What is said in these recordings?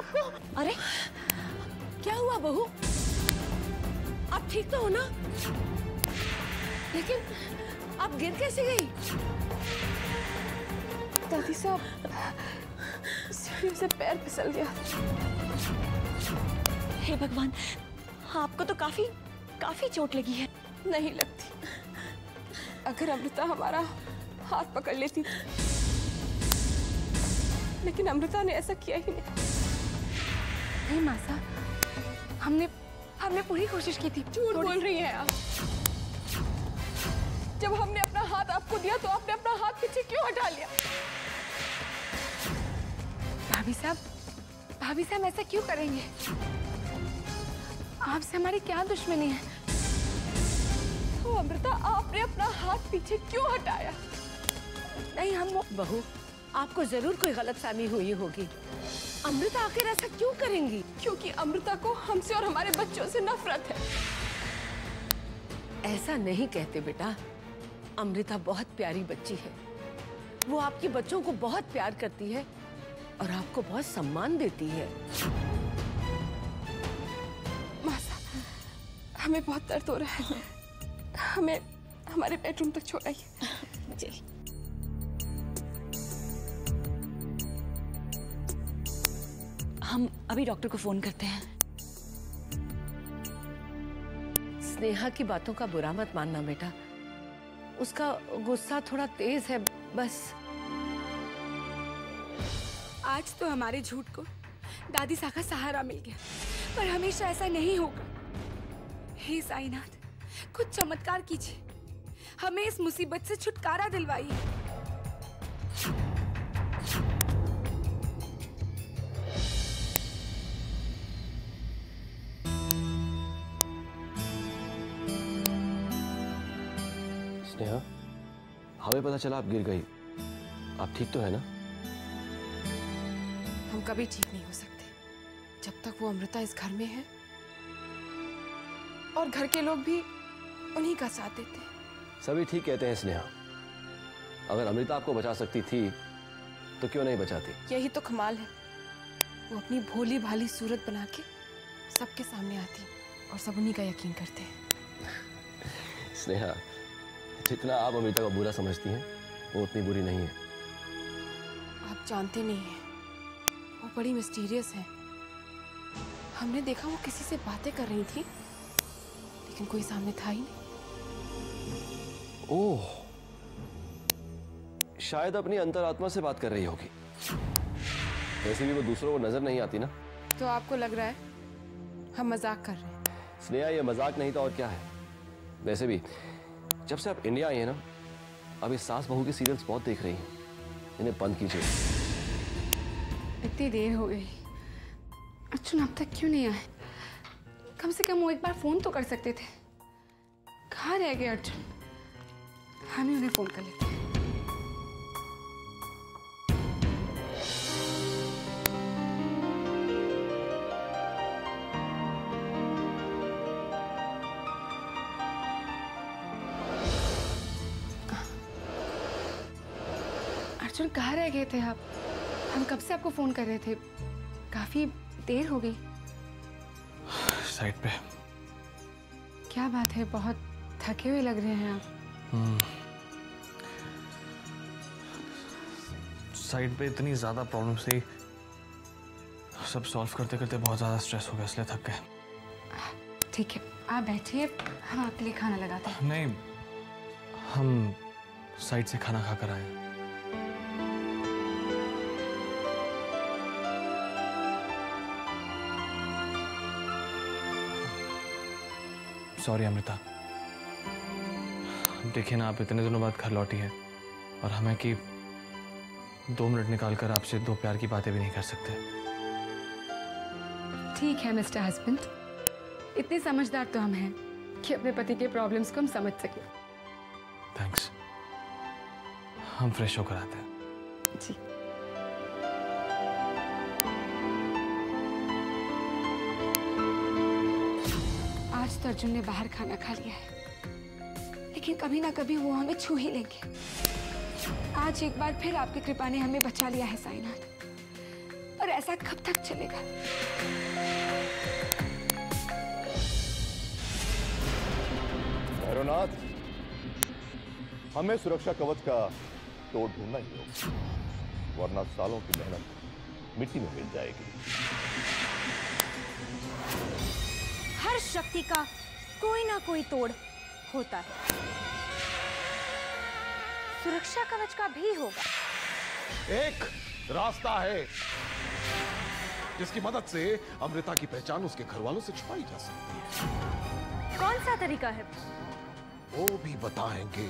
आपको? अरे क्या हुआ बहू? आप ठीक तो हो ना? लेकिन आप गिर कैसे गई? दादी साहब, सीढ़ी से पैर फिसल गया। हे भगवान, आपको तो काफी चोट लगी है। नहीं लगती। अगर अमृता हमारा हाथ पकड़ लेती थी, लेकिन अमृता ने ऐसा किया ही नहीं। नहीं मासा, हमने पूरी कोशिश की थी। झूठ बोल रही हैं आप। जब हमने अपना हाथ आपको दिया तो आपने अपना हाथ पीछे क्यों हटा लिया? भाभी साहब ऐसा क्यों करेंगे? आपसे हमारी क्या दुश्मनी है? तो अमृता, आपने अपना हाथ पीछे क्यों हटाया? नहीं, हम वो बहू, आपको जरूर कोई गलतफहमी हुई होगी। अमृता आखिर ऐसा क्यों करेंगी? क्योंकि अमृता को हमसे और हमारे बच्चों से नफरत है। ऐसा नहीं कहते बेटा, अमृता बहुत प्यारी बच्ची है। वो आपके बच्चों को बहुत प्यार करती है और आपको बहुत सम्मान देती है। मासा, हमें बहुत दर्द हो रहा है। हमें हमारे बेडरूम तक छोड़ाइए। चलिए। हम अभी डॉक्टर को फोन करते हैं। स्नेहा की बातों का बुरा मत मानना बेटा, उसका गुस्सा थोड़ा तेज है बस। आज तो हमारे झूठ को दादी सा का सहारा मिल गया, पर हमेशा ऐसा नहीं होगा। हे साईनाथ, कुछ चमत्कार कीजिए, हमें इस मुसीबत से छुटकारा दिलवाइए। स्नेहा, हमें पता चला आप गिर गई। आप ठीक तो है ना? हम कभी ठीक नहीं हो सकते जब तक वो अमृता इस घर में है और घर के लोग भी उन्हीं का साथ देते हैं। सभी ठीक कहते हैं स्नेहा। अगर अमृता आपको बचा सकती थी तो क्यों नहीं बचाती? यही तो कमाल है, वो अपनी भोली भाली सूरत बना के सबके सामने आती और सब उन्हीं का यकीन करते हैं। स्नेहा, जितना आप अमृता को बुरा समझती हैं वो उतनी बुरी नहीं है। आप जानते नहीं हैं, वो बड़ी मिस्टीरियस है। हमने देखा वो किसी से बातें कर रही थी, लेकिन कोई सामने था ही नहीं। ओह, शायद अपनी अंतरात्मा से बात कर रही होगी। वैसे भी वो दूसरों को नजर नहीं आती ना। तो आपको लग रहा है हम मजाक कर रहे हैं? स्नेहा, ये मजाक नहीं था और क्या है। वैसे भी जब से आप इंडिया आई हैं ना, अभी सास बहू की सीरियल्स बहुत देख रही हैं। इन्हें बंद कीजिए। इतनी देर हो गई, अर्जुन अब तक क्यों नहीं आए? कम से कम वो एक बार फोन तो कर सकते थे। कहाँ रह गए अर्जुन? हम ही उन्हें फोन कर लेते हैं। अर्जुन, कहाँ रह गए थे आप? हम कब से आपको फोन कर रहे थे, काफी देर हो गई। साइड पे। क्या बात है, बहुत थके हुए लग रहे हैं आप। साइड पे इतनी ज्यादा प्रॉब्लम्स थी, सब सॉल्व करते करते बहुत ज्यादा स्ट्रेस हो गया, इसलिए थक गए। ठीक है, आप बैठिए, हम आपके लिए खाना लगाते हैं। नहीं, हम साइड से खाना खाकर आए। सॉरी अमृता, देखिए ना, आप इतने दिनों बाद घर लौटी है और हमें कि 2 मिनट निकालकर आपसे 2 प्यार की बातें भी नहीं कर सकते। ठीक है मिस्टर हस्बैंड, इतने समझदार तो हम हैं कि अपने पति के प्रॉब्लम्स को हम समझ सके। थैंक्स। हम फ्रेश होकर आते हैं। जी। आज तो अर्जुन ने बाहर खाना खा लिया है, लेकिन कभी ना कभी वो हमें छू ही लेंगे। आज एक बार फिर आपकी कृपा ने हमें बचा लिया है साईनाथ, और ऐसा कब तक चलेगा? भैरवनाथ, हमें सुरक्षा कवच का तोड़ ढूंढना ही होगा, वरना सालों की मेहनत मिट्टी में मिल जाएगी। हर शक्ति का कोई ना कोई तोड़ होता है, सुरक्षा कवच का भी होगा। एक रास्ता है जिसकी मदद से अमृता की पहचान उसके घर वालों से छुपाई जा सकती है। कौन सा तरीका है? वो भी बताएंगे,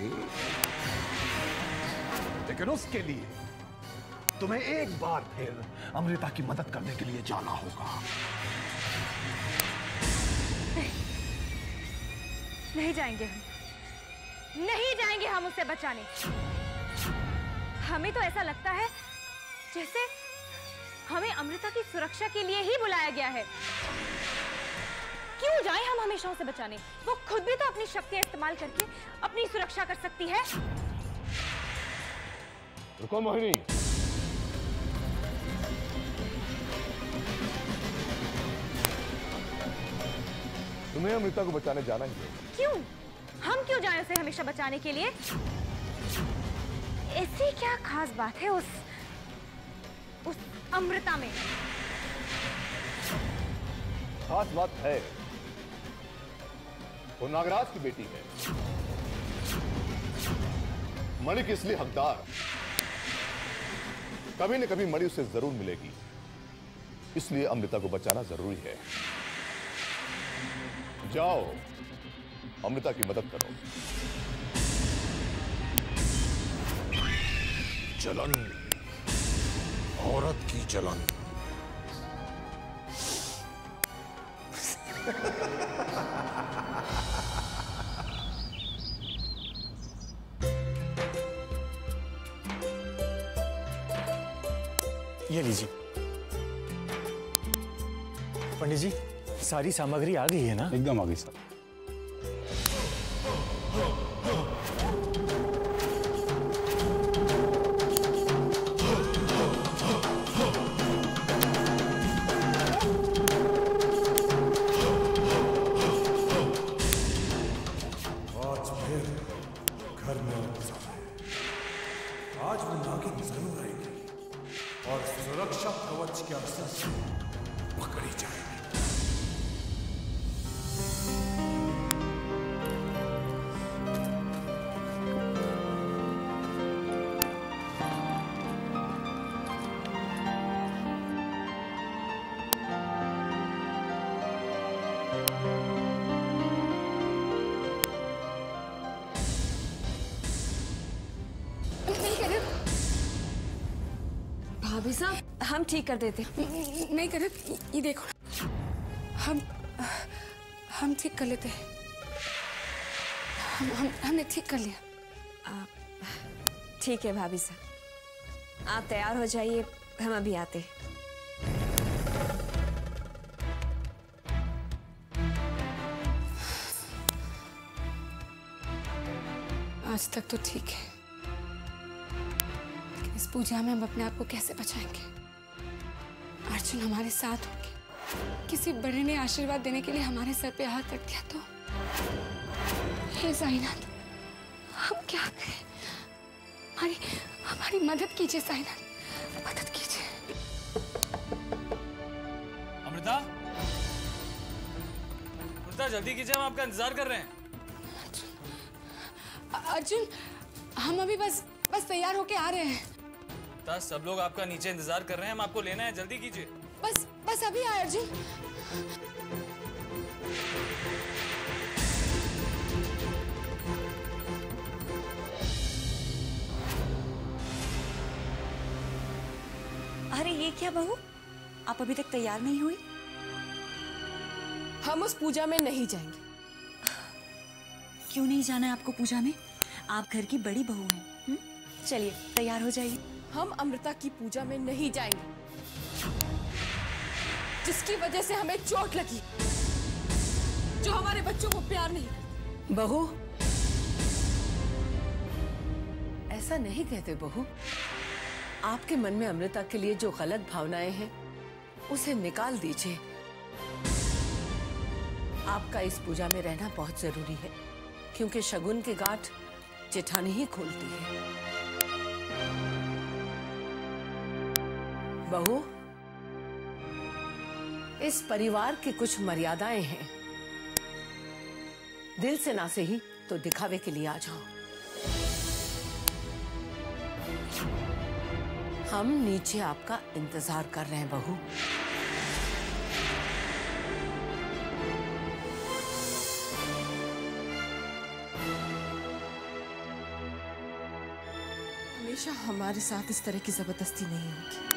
लेकिन उसके लिए तुम्हें एक बार फिर अमृता की मदद करने के लिए जाना होगा। नहीं जाएंगे हम, नहीं जाएंगे हम उसे बचाने। हमें तो ऐसा लगता है जैसे हमें अमृता की सुरक्षा के लिए ही बुलाया गया है। क्यों जाएं हम हमेशा उसे बचाने? वो खुद भी तो अपनी शक्तियां इस्तेमाल करके अपनी सुरक्षा कर सकती है। रुको मोहिनी, तुम्हें अमृता को बचाने जाना ही है। क्यों? हम क्यों जाएं उसे हमेशा बचाने के लिए? ऐसी क्या खास बात है उस अमृता में? खास बात है, वो नागराज की बेटी है, मणि की इसलिए हकदार। कभी न कभी मणि उसे जरूर मिलेगी, इसलिए अमृता को बचाना जरूरी है। जाओ, अमृता की मदद करो। जलन, औरत की जलन। ये लीजिए। पंडित जी, सारी सामग्री आ गई है ना? एकदम आ गई सर। आज फिर घर में आज वो नागिन जरूर आएगी और सुरक्षा कवच के असर से पकड़ी जाएगी। भाभी साहब, हम ठीक कर देते। नहीं कर, ये देखो, हम ठीक कर लेते हैं। हमने ठीक कर लिया। ठीक है भाभी साहब, आप तैयार हो जाइए, हम अभी आते हैं। आज तक तो ठीक है, लेकिन इस पूजा में हम अपने आप को कैसे बचाएंगे? अर्जुन हमारे साथ होंगे, किसी बड़े ने आशीर्वाद देने के लिए हमारे सर पे हाथ रख दिया तो? हे साईनाथ, हम क्या करें? हमारी मदद कीजिए साईनाथ, मदद कीजिए। अमृता, अमृता जल्दी कीजिए, हम आपका इंतजार कर रहे हैं। अर्जुन, हम अभी बस तैयार होके आ रहे हैं। सब लोग आपका नीचे इंतजार कर रहे हैं, हम आपको लेना है, जल्दी कीजिए। बस अभी आए अर्जुन। अरे ये क्या बहू, आप अभी तक तैयार नहीं हुई? हम उस पूजा में नहीं जाएंगे। क्यों नहीं जाना है आपको पूजा में? आप घर की बड़ी बहू हैं। चलिए तैयार हो जाइए। हम अमृता की पूजा में नहीं जाएंगे, जिसकी वजह से हमें चोट लगी, जो हमारे बच्चों को प्यार नहीं करती। बहू, ऐसा नहीं कहते बहू। आपके मन में अमृता के लिए जो गलत भावनाएं हैं उसे निकाल दीजिए। आपका इस पूजा में रहना बहुत जरूरी है, क्योंकि शगुन की गांठ जेठानी ही खोलती है। बहू, इस परिवार की कुछ मर्यादाएं हैं। दिल से ना सही तो दिखावे के लिए आ जाओ। हम नीचे आपका इंतजार कर रहे हैं बहू। हमेशा हमारे साथ इस तरह की जबरदस्ती नहीं होगी।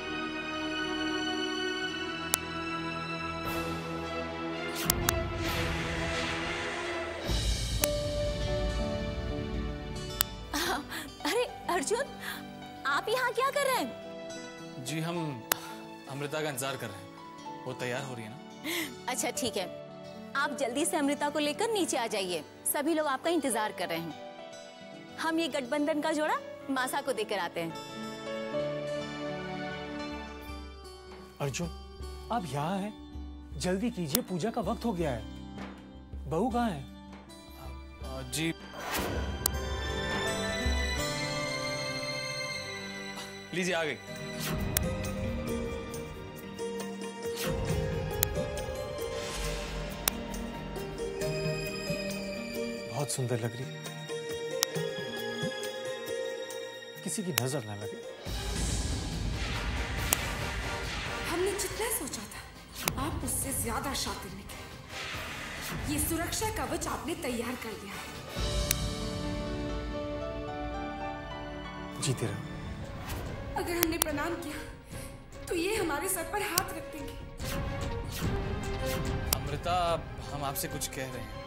अरे अर्जुन, आप यहाँ क्या कर रहे हैं? जी हम अमृता का इंतजार कर रहे हैं, वो तैयार हो रही है ना। अच्छा ठीक है, आप जल्दी से अमृता को लेकर नीचे आ जाइए, सभी लोग आपका इंतजार कर रहे हैं। हम ये गठबंधन का जोड़ा मासा को देकर आते हैं। अर्जुन, आप यहाँ हैं? जल्दी कीजिए, पूजा का वक्त हो गया है। बहू कहाँ है? जी लीजिए, आ गई। बहुत सुंदर लग रही, किसी की नजर ना लगे। हमने जितना सोचा था, आप उससे ज्यादा शातिर निकले। ये सुरक्षा कवच आपने तैयार कर दिया। जीते रहो। अगर हमने प्रणाम किया तो ये हमारे सर पर हाथ रख देंगे। अमृता, हम आपसे कुछ कह रहे हैं।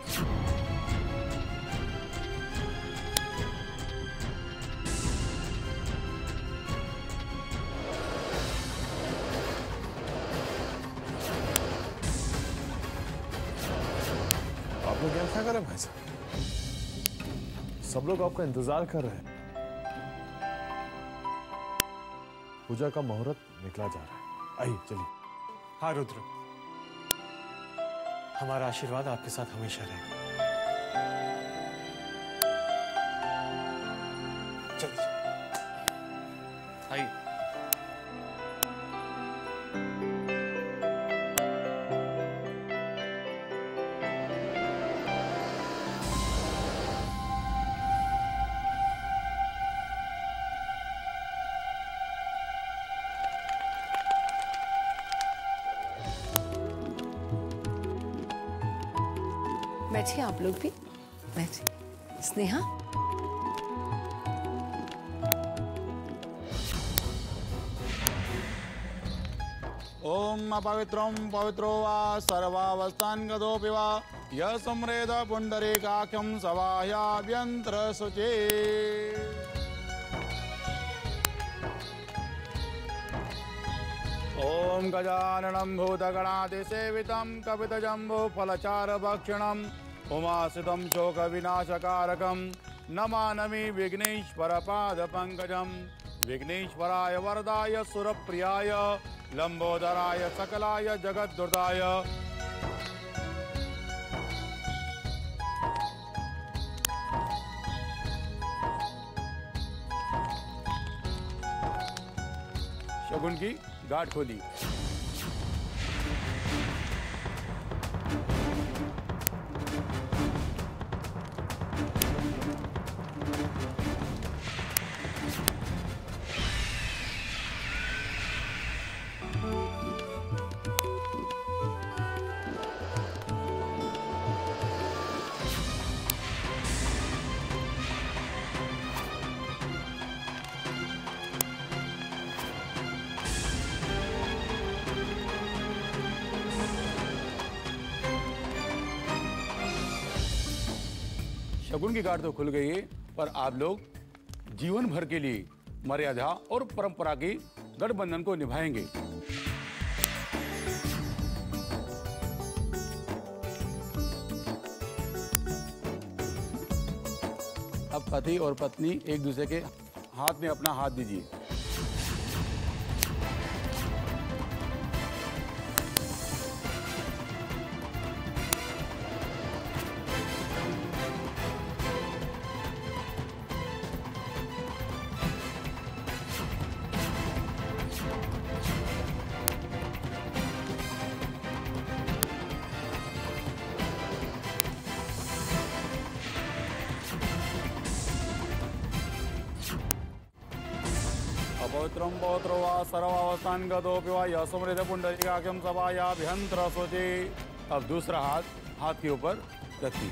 आप लोग क्या कर रहे हैं भाई साहब? सब लोग आपका इंतजार कर रहे हैं। पूजा का मुहूर्त निकला जा रहा है, आइए चलिए। हाँ रुद्र, हमारा आशीर्वाद आपके साथ हमेशा रहेगा। चलिए आइए। बैठिए, आप लोग भी बैठिए। स्नेहा, ओम अपवित्रम पवित्रो वा सर्वावस्थान गतोऽपि वा यः सम्रेद पुण्डरीकाख्यं सवाह्याभ्यन्तर शुचे। ओम गजाननं भूतगणाधिसेवितं कपितजम्बूफलचारुभक्षणं उमासितं शोकविनाशकारकं नमामि विघ्नेश्वरपादपङ्कजं। विघ्नेश्वराय वरदाय सुरप्रियाय लंबोदराय सकलाय जगद्दुर्दाय शगुन की गांठ खोली। शगुन की गांठ तो खुल गई है, पर आप लोग जीवन भर के लिए मर्यादा और परंपरा के गठबंधन को निभाएंगे। अब पति और पत्नी एक दूसरे के हाथ में अपना हाथ दीजिए। पवित्रम पवित्रो वा सर्वावस्थान गतोपि वा यसमृत पुंडरीकाख्यम सभायाभ्यंतर सोचे। अब दूसरा हाथ के ऊपर रखिए।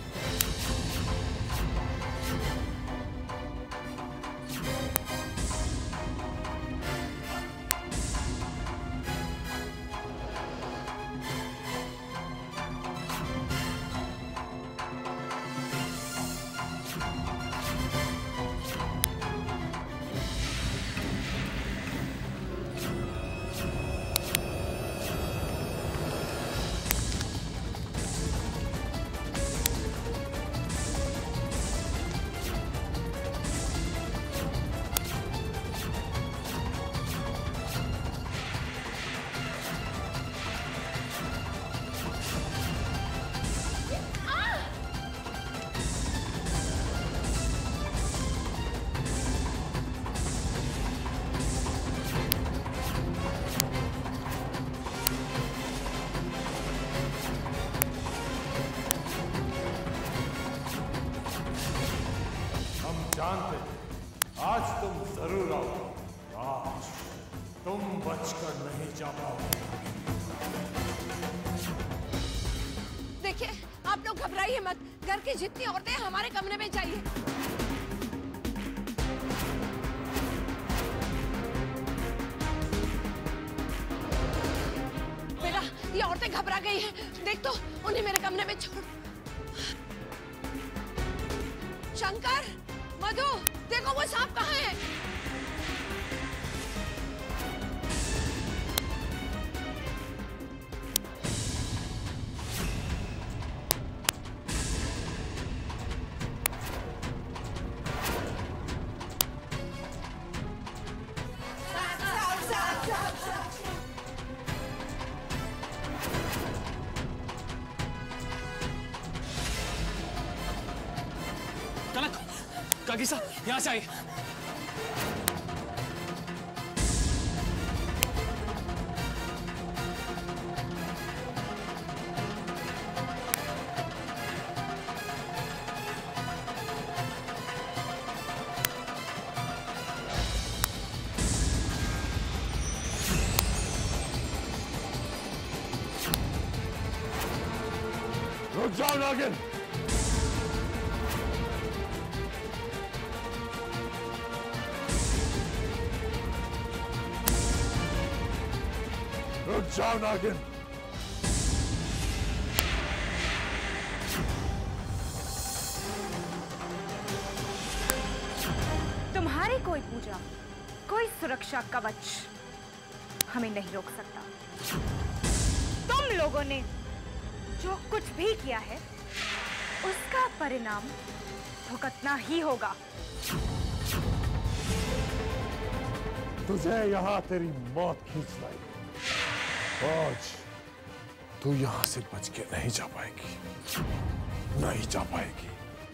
जानते आज तुम जरूर आओ। आज तुम बचकर नहीं जा पाओगे। देखिए, आप लोग घबराइए मत। घर की जितनी औरतें हमारे कमरे में चाहिए। बेटा, ये औरतें घबरा गई हैं। देख तो, उन्हें मेरे कमरे में छोड़। शंकर, मधु, देखो वो सांप कहाँ है? काकीसा, यहाँ से आइए। रुक जाओ नागिन। रुक जाओ नागिन। तुम्हारी कोई पूजा, कोई सुरक्षा कवच हमें नहीं रोक सकता। तुम लोगों ने जो कुछ भी किया है उसका परिणाम भुगतना ही होगा। तुझे यहाँ तेरी मौत खींच लाई। आज तू यहाँ से बच के नहीं जा पाएगी, नहीं जा पाएगी।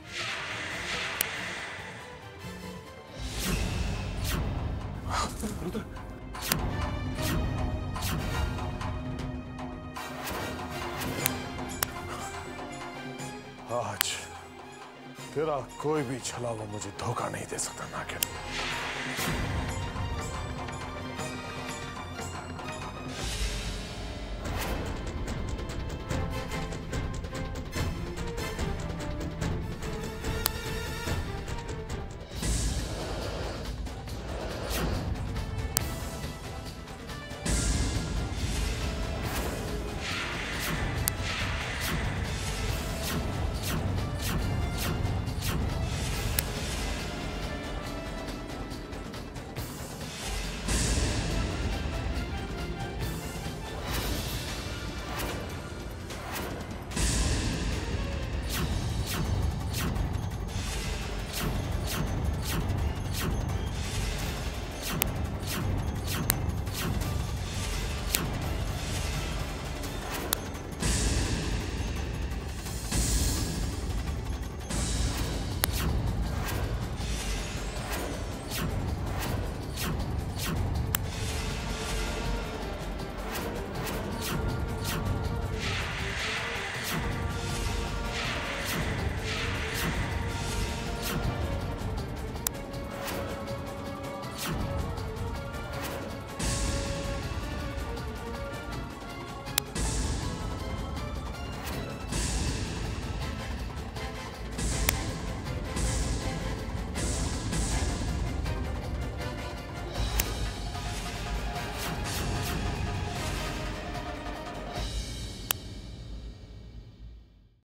आज तेरा कोई भी छलावा मुझे धोखा नहीं दे सकता नागिन।